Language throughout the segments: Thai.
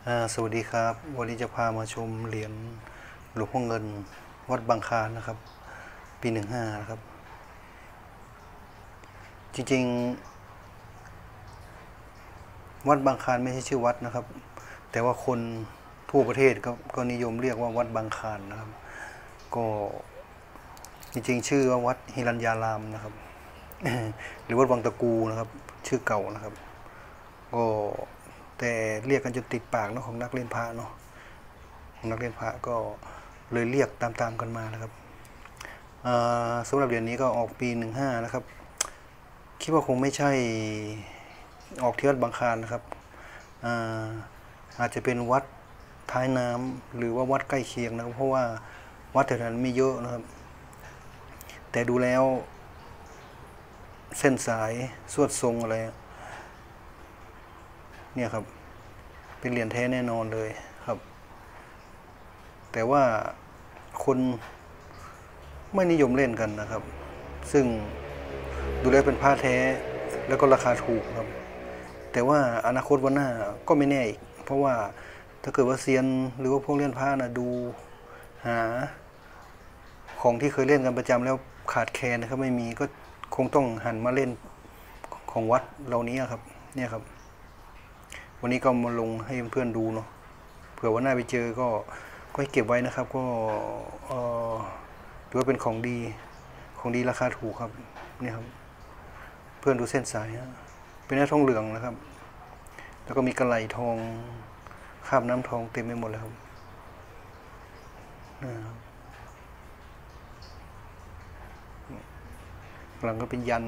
สวัสดีครับวันนี้จะพามาชมเหรียญหลวงพ่อเงินวัดบางคลานนะครับปี15นะครับจริงๆวัดบางคลานไม่ใช่ชื่อวัดนะครับแต่ว่าคนทั่วประเทศก็นิยมเรียกว่าวัดบางคลานนะครับก็จริงๆชื่อว่าวัดหิรัญญารามนะครับ หรือวัดวังตะกูนะครับชื่อเก่านะครับก็แต่เรียกกันจนติดปากเนาะของนักเล่นพระเนาะของนักเล่นพระก็เลยเรียกตามกันมานะครับสำหรับเหรียญนี้ก็ออกปี15นะครับคิดว่าคงไม่ใช่ออกที่วัดบางคลานนะครับอาจจะเป็นวัดท้ายน้ำหรือว่าวัดใกล้เคียงนะครับเพราะว่าวัดแถวนั้นไม่เยอะนะครับแต่ดูแล้วเส้นสายสวดทรงอะไรเนี่ยครับเป็นเหรียญแท้แน่นอนเลยครับแต่ว่าคนไม่นิยมเล่นกันนะครับซึ่งดูแล้วเป็นผ้าแท้แล้วก็ราคาถูกครับแต่ว่าอนาคตวันหน้าก็ไม่แน่อีกเพราะว่าถ้าเกิดว่าเซียนหรือว่าพวกเล่นผ้านะดูหาของที่เคยเล่นกันประจำแล้วขาดแคลนนะครับไม่มีก็คงต้องหันมาเล่นของวัดเหล่านี้ครับเนี่ยครับวันนี้ก็มาลงให้เพื่อนดูเนาะเผื่อว่าหน้าไปเจอก็ให้เก็บไว้นะครับก็ถือว่าเป็นของดีราคาถูกครับเนี่ยครับเพื่อนดูเส้นสายเป็นเนื้อทองเหลืองนะครับแล้วก็มีกระไหลทองคราบน้ำทองเต็มไปหมดเลยครับหลังก็เป็นยัน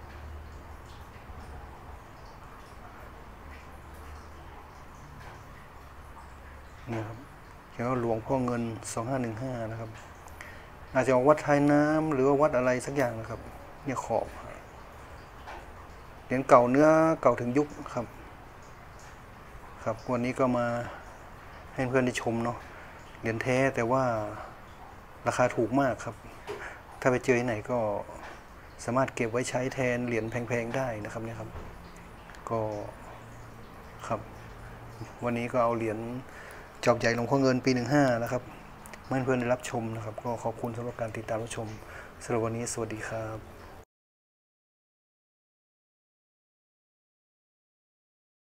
นี่ครับเขียนว่าหลวงพ่อเงิน2515นะครับอาจจะออกวัดท้ายน้ำหรือว่าวัดอะไรสักอย่างนะครับเนี่ยขอบเหรียญเก่าเนื้อเก่าถึงยุคครับครับวันนี้ก็มาให้เพื่อนได้ชมเนาะเหรียญแท้แต่ว่าราคาถูกมากครับถ้าไปเจอที่ไหนก็สามารถเก็บไว้ใช้แทนเหรียญแพงๆได้นะครับเนี่ยครับก็ครับวันนี้ก็เอาเหรียญจอบใหญ่หลวงพ่อเงินปี15นะครับเพื่อนๆได้รับชมนะครับก็ขอบคุณสำหรับการติดตามรับชมสำหรับวันนี้สวัสดีครับ